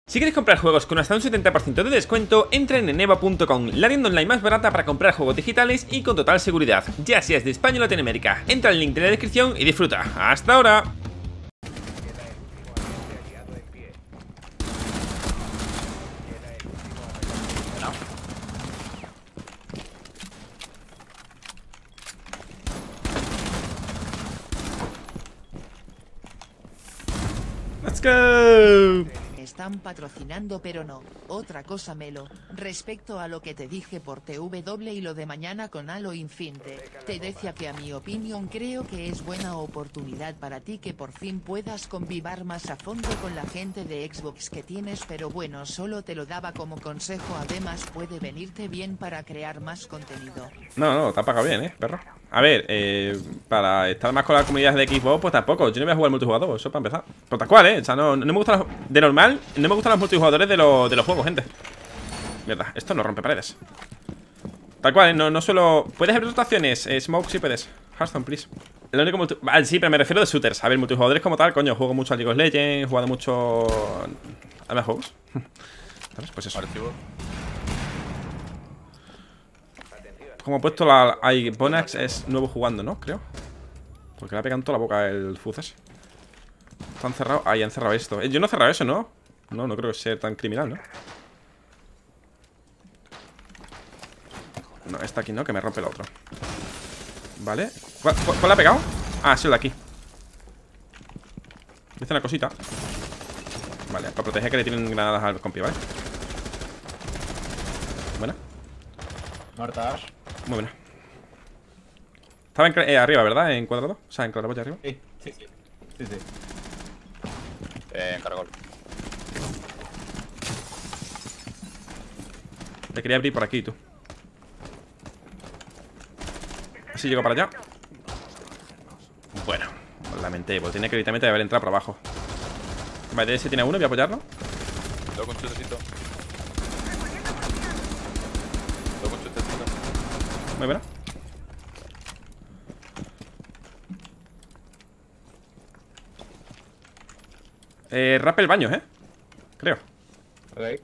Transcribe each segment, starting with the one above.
Si quieres comprar juegos con hasta un 70% de descuento, entra en eneba.com, la tienda online más barata para comprar juegos digitales y con total seguridad, ya seas de España o Latinoamérica. Entra al link de la descripción y disfruta. ¡Hasta ahora! ¡Let's go! Están patrocinando, pero no. Otra cosa, Melo, respecto a lo que te dije por TW y lo de mañana con Halo Infinite, te decía que a mi opinión creo que es buena oportunidad para ti que por fin puedas convivir más a fondo con la gente de Xbox que tienes, pero bueno, solo te lo daba como consejo, además puede venirte bien para crear más contenido. No, te ha pagado bien, perro. A ver, para estar más con la comunidad de Xbox, pues tampoco. Yo no voy a jugar multijugador, eso para empezar. Pero tal cual, o sea, no me gustan de normal, no me gustan los multijugadores de los juegos, gente. Mierda, esto no rompe paredes. Tal cual, no suelo... ¿Puedes abrir rotaciones? Smoke, sí puedes. Hearthstone, please. Lo único sí, pero me refiero de shooters. A ver, multijugadores como tal, coño, juego mucho a League of Legends, he jugado mucho a más juegos. ¿Sabes? Pues eso. Como he puesto la Bonax es nuevo jugando, ¿no? Creo. Porque le ha pegado en toda la boca el Fuzes. Están cerrados. Ahí han cerrado esto. Yo no he cerrado eso, ¿no? No creo que sea tan criminal, ¿no? No, está aquí, ¿no? Que me rompe el otro. Vale. ¿Cuál le ha pegado? Ah, sí, el de aquí. Dice una cosita. Vale, para proteger que le tienen granadas al compi, ¿vale? Buena. Muertas. Muy buena. Estaba arriba, ¿verdad? En cuadrado. O sea, en claraboya arriba. Sí. En cargol. Le quería abrir por aquí, tú. Así llego para allá. Bueno, lo lamenté, porque tenía que evidentemente haber entrado por abajo. Vale, ese tiene uno, voy a apoyarlo. Lo con chutecito. Lo con chutecito. Muy buena. Rappel baños, creo. Ok.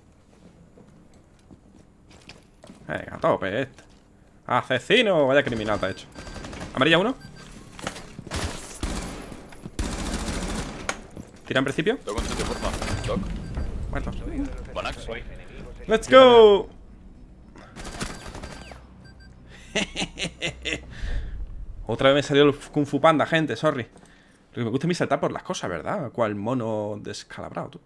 Venga, a tope este. Asesino, vaya criminal te ha hecho. Amarilla uno. Tira en principio. Lo con chute, porfa. Doc. Muerto. Bonax. ¡Let's go! Otra vez me salió el Kung Fu Panda, gente, sorry. Lo que me gusta es saltar por las cosas, ¿verdad? Cual mono descalabrado, tú.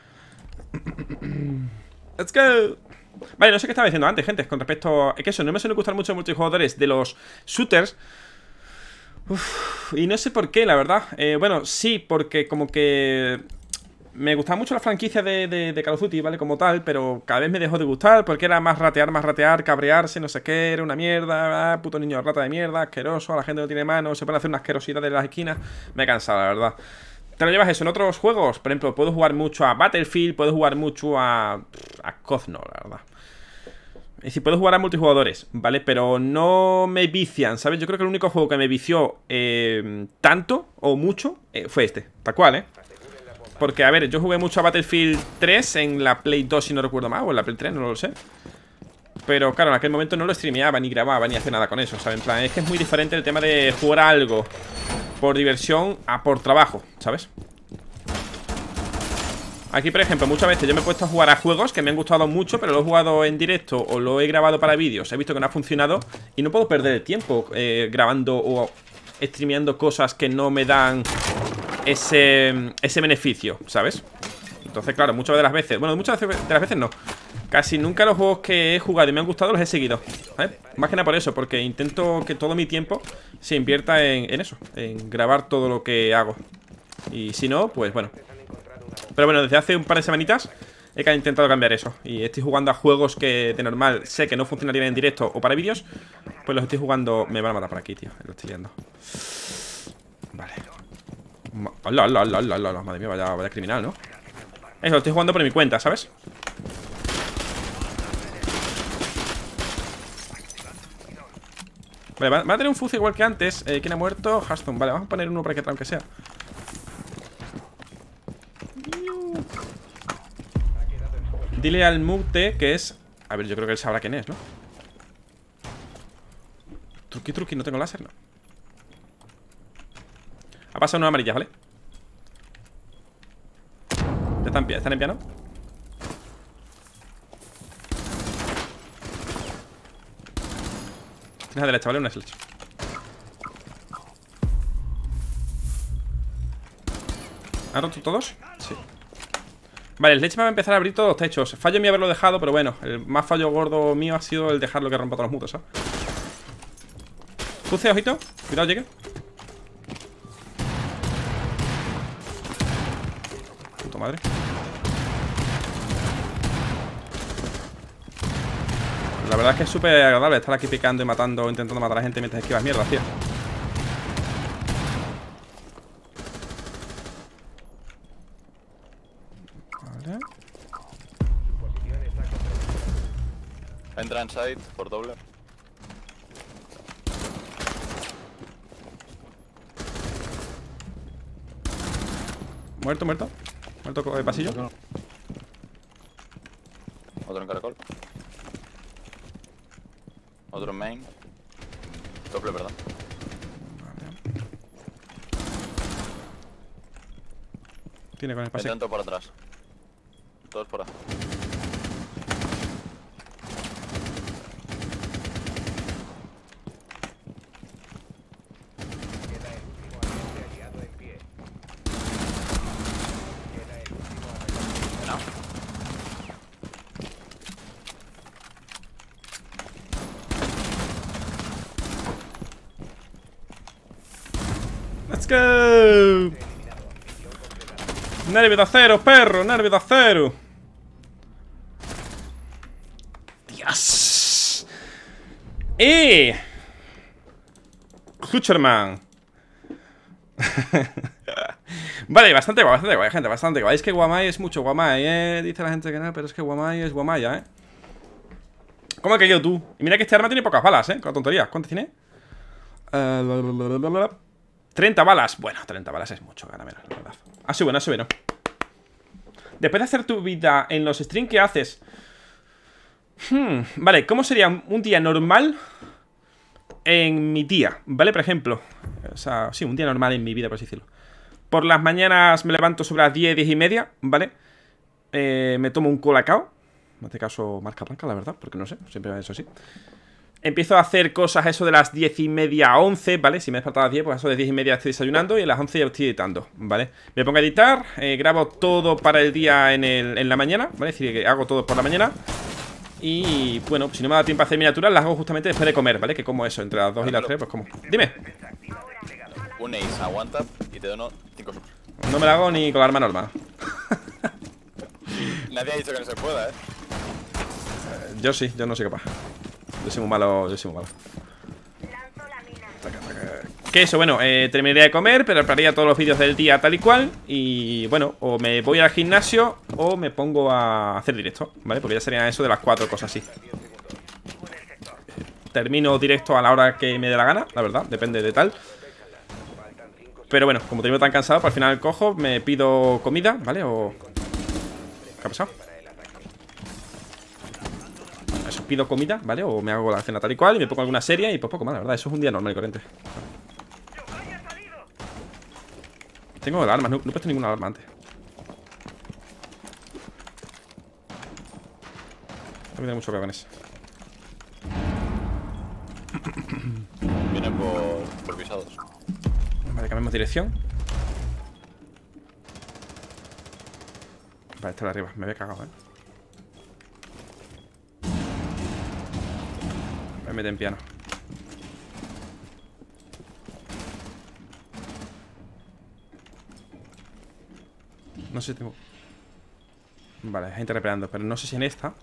¡Let's go! Vale, no sé qué estaba diciendo antes, gente, con respecto a... Es que eso, no me suele gustar mucho los multijugadores de los shooters. Y no sé por qué, la verdad. Bueno, sí, porque como que... Me gustaba mucho la franquicia de Call of Duty, ¿vale? Como tal, pero cada vez me dejó de gustar porque era más ratear, cabrearse, no sé qué, era una mierda, puto niño rata de mierda, asqueroso, la gente no tiene manos, se puede hacer una asquerosidad de las esquinas. Me he cansado, la verdad. Te lo llevas eso en otros juegos, por ejemplo, puedo jugar mucho a Battlefield, puedo jugar mucho a COD, no, la verdad. Es decir, puedo jugar a multijugadores, ¿vale? Pero no me vician, ¿sabes? Yo creo que el único juego que me vició tanto o mucho fue este, tal cual, Porque, a ver, yo jugué mucho a Battlefield 3 en la Play 2, si no recuerdo mal, o en la Play 3, no lo sé. Pero, claro, en aquel momento no lo streameaba, ni grababa, ni hacía nada con eso, ¿sabes? En plan, es que es muy diferente el tema de jugar a algo por diversión a por trabajo, ¿sabes? Aquí, por ejemplo, muchas veces yo me he puesto a jugar a juegos que me han gustado mucho, pero lo he jugado en directo o lo he grabado para vídeos. He visto que no ha funcionado y no puedo perder el tiempo grabando o streameando cosas que no me dan ese beneficio, ¿sabes? Entonces, claro, muchas de las veces... Bueno, muchas de las veces no. Casi nunca los juegos que he jugado y me han gustado los he seguido, ¿vale? Más que nada por eso, porque intento que todo mi tiempo se invierta en eso, en grabar todo lo que hago. Y si no, pues bueno. Pero bueno, desde hace un par de semanitas he intentado cambiar eso. Y estoy jugando a juegos que de normal sé que no funcionarían en directo o para vídeos. Pues los estoy jugando... Me van a matar por aquí, tío, lo estoy liando. Vale. ¡Hala! Madre mía, vaya criminal, ¿no? Eso, lo estoy jugando por mi cuenta, ¿sabes? Vale, va a tener un fuzz igual que antes. ¿Quién ha muerto? Hearthstone. Vale, vamos a poner uno para que aunque sea. Dile al mute que es... A ver, yo creo que él sabrá quién es, ¿no? Truqui, no tengo láser, no. Ha pasado unas amarillas, ¿vale? Ya están en piano. Tienes a derecha, ¿vale? Una sledge. ¿Han roto todos? Sí. Vale, el sledge me va a empezar a abrir todos los techos. Fallo mío haberlo dejado, pero bueno, el más fallo gordo mío ha sido el dejarlo que rompa todos los muros, ¿sabes? Puse, ojito. Cuidado, llegue. Puta madre. La verdad es que es súper agradable estar aquí picando y matando, intentando matar a la gente mientras esquivas mierda, tío. Vale. Entra en side por doble. Muerto. Muerto de pasillo. Otro en caracol. Otro en main. Doble, perdón. Vale. Tiene con el pasillo. Intento por atrás. Todos por A. Let's go. Nervio de acero, perro, nervio de acero. Dios. Hucherman. Vale, bastante guay, gente, bastante guay. Es que Guamai es mucho Guamai, dice la gente que no, pero es que Guamai es Guamaya, ¿Cómo ha caído tú? Y mira que este arma tiene pocas balas, con tonterías. ¿Cuántas tiene? 30 balas. Bueno, 30 balas es mucho, gana menos, la verdad. Así bueno. Después de hacer tu vida en los streams que haces. Vale, ¿cómo sería un día normal en mi día? ¿Vale? Por ejemplo, o sea, sí, un día normal en mi vida, por así decirlo. Por las mañanas me levanto sobre las 10, 10 y media, ¿vale? Me tomo un colacao. En este caso, marca blanca, la verdad, porque no sé, siempre eso sí. Empiezo a hacer cosas eso de las 10 y media a 11, ¿vale? Si me he despertado a las 10, pues eso de 10 y media estoy desayunando y a las 11 ya estoy editando, ¿vale? Me pongo a editar, grabo todo para el día en la mañana, ¿vale? Es decir, que hago todo por la mañana. Y bueno, si no me da tiempo a hacer miniaturas, las hago justamente después de comer, ¿vale? Que como eso, entre las 2 y las 3, pues como. Dime. Un ace, aguanta y te dono 5 subs. No me la hago ni con la arma normal. Nadie ha dicho que no se pueda, Yo sí, yo no soy capaz. Yo soy muy malo, Que eso, bueno, terminaría de comer, pero prepararía todos los vídeos del día tal y cual. Y bueno, o me voy al gimnasio o me pongo a hacer directo, ¿vale? Porque ya serían eso de las 4 cosas así. Termino directo a la hora que me dé la gana, la verdad, depende de tal. Pero bueno, como termino tan cansado, pues al final cojo, me pido comida, ¿vale? O... ¿Qué ha pasado? Eso, pido comida, ¿vale? O me hago la cena tal y cual y me pongo alguna serie y pues poco más, la verdad. Eso es un día normal y corriente. Tengo alarmas, no he puesto ninguna alarma antes. Tengo que tener mucho cuidado con eso. Viene por visados. Vale, cambiamos dirección. Vale, está de arriba, me había cagado, Me mete en piano. No sé si tengo... Vale, hay gente repelando, pero no sé si en esta.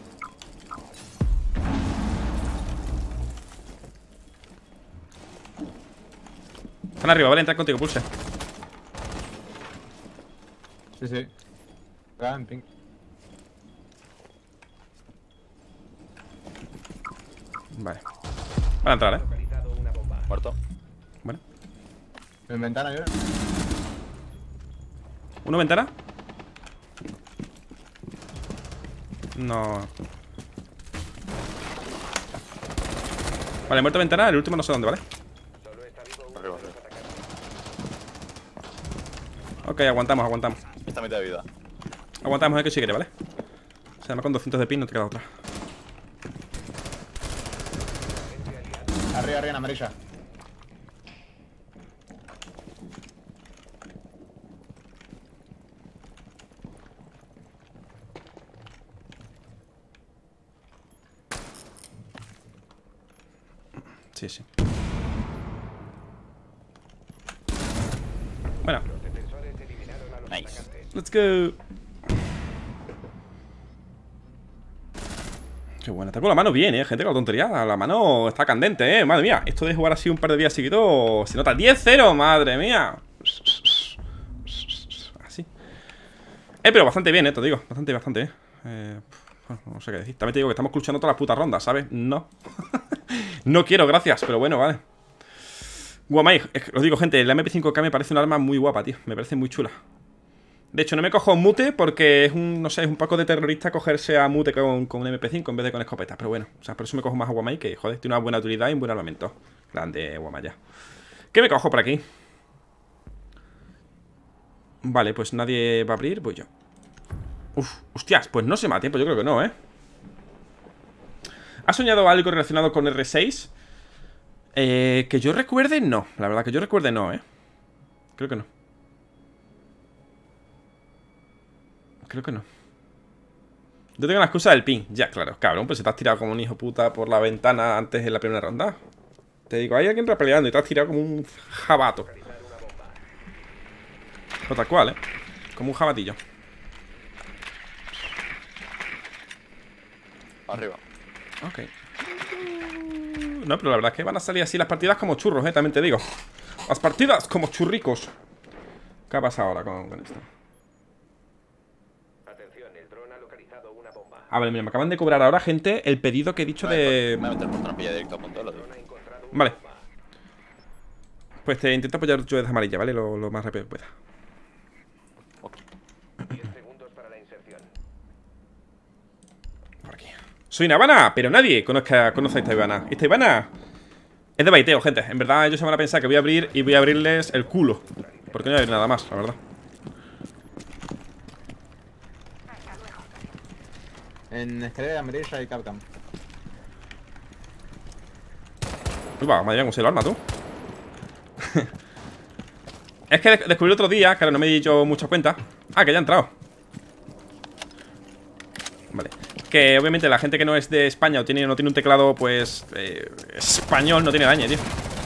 Están arriba, vale, entrar contigo, Pulse. Sí. Acá en pink. Vale. Van a entrar, Muerto. Bueno. En ventana, yo. ¿Uno ventana? No. Vale, muerto ventana, el último no sé dónde, ¿vale? Arriba, arriba. Ok, aguantamos, aguantamos. Esta mitad de vida. Aguantamos, que si quiere, ¿vale? Se llama con 200 de pin, no te queda otra. Arriba, arriba en amarilla. Sí, sí. Bueno, Nice. let's go. Qué buena. Está con la mano bien, gente, con la tontería. La mano está candente, madre mía. Esto de jugar así un par de días seguidos se nota 10-0, madre mía. Así. Pero bastante bien, te digo. Bastante bien. Bueno, no sé qué decir. También te digo que estamos luchando todas las putas rondas, ¿sabes? No. No quiero, gracias, pero bueno, vale. Guamai, os digo, gente, la MP5K me parece un arma muy guapa, tío. Me parece muy chula. De hecho, no me cojo mute porque es un, no sé, es un poco de terrorista cogerse a mute con un MP5 en vez de con escopetas. Pero bueno, o sea, por eso me cojo más a Guamai, que, joder, tiene una buena utilidad y un buen armamento. Grande, Guamai, ya. ¿Qué me cojo por aquí? Vale, pues nadie va a abrir, voy yo. Uf, hostias, pues no se mate, pues yo creo que no, ¿Has soñado algo relacionado con R6? Que yo recuerde, no. La verdad, que yo recuerde, no, Creo que no. Creo que no. Yo tengo la excusa del ping. Ya, claro, cabrón, pues se te has tirado como un hijo puta por la ventana antes de la primera ronda. Te digo, hay alguien repeleando y te has tirado como un jabato. O tal cual, como un jabatillo. Arriba. Ok. No, pero la verdad es que van a salir así las partidas como churros, también te digo. Las partidas como churricos. ¿Qué ha pasado ahora con esto? A ver, mira, me acaban de cobrar ahora, gente, el pedido que he dicho de... Me voy a meter por trampilla directo a punto, lo digo. Vale. Pues te intento apoyar yo desde amarilla, ¿vale? Lo más rápido que pueda. Por aquí. Soy Navana, pero nadie conoce a esta Ivana. Esta Ivana es de baiteo, gente. En verdad ellos se van a pensar que voy a abrir y voy a abrirles el culo. Porque no voy a abrir nada más, la verdad. En escalera amarilla y Capcom. Uy, va, madre mía, cómo se lo arma, tú. Es que descubrí el otro día, claro, no me di yo mucha cuenta. Ah, que ya ha entrado. Vale. Que obviamente la gente que no es de España o no tiene un teclado, pues, español, no tiene daño, tío.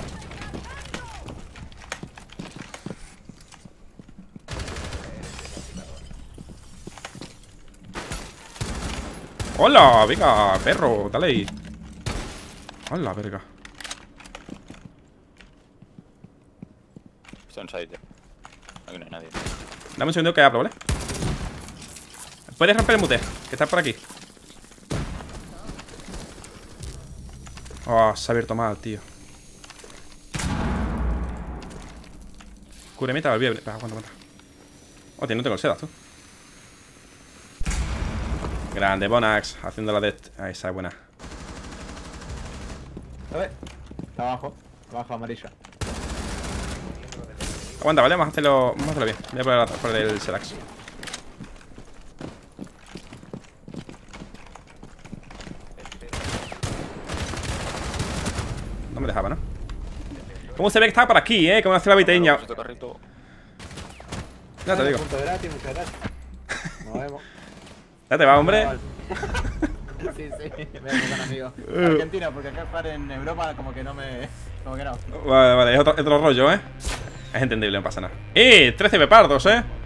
¡Hola! Venga, perro, dale ahí. ¡Hola, verga! Estoy en side ya. Aquí no hay nadie. Dame un segundo que abro, ¿vale? Puedes romper el mute, que está por aquí. Oh, se ha abierto mal, tío. Curemita, volví a abrir. Aguanta. Hostia, no tengo el sedas, tú. Grande, Bonax, haciendo la de... Ahí esa es buena. A ver. Está abajo. Abajo amarilla. Aguanta, ¿vale? Vamos a hacerlo bien. Voy a por el Serax. No me dejaba, ¿no? ¿Cómo se ve que estaba por aquí, ¿Cómo hace la viteña? Ya te digo. Punto gratis, muchas gracias. Nos vemos. Ya te va, hombre. Sí, me con amigos. Argentina, porque acá para en Europa como que no me... Como que no. Vale, es otro rollo, Es entendible, no pasa nada. 13 pepardos,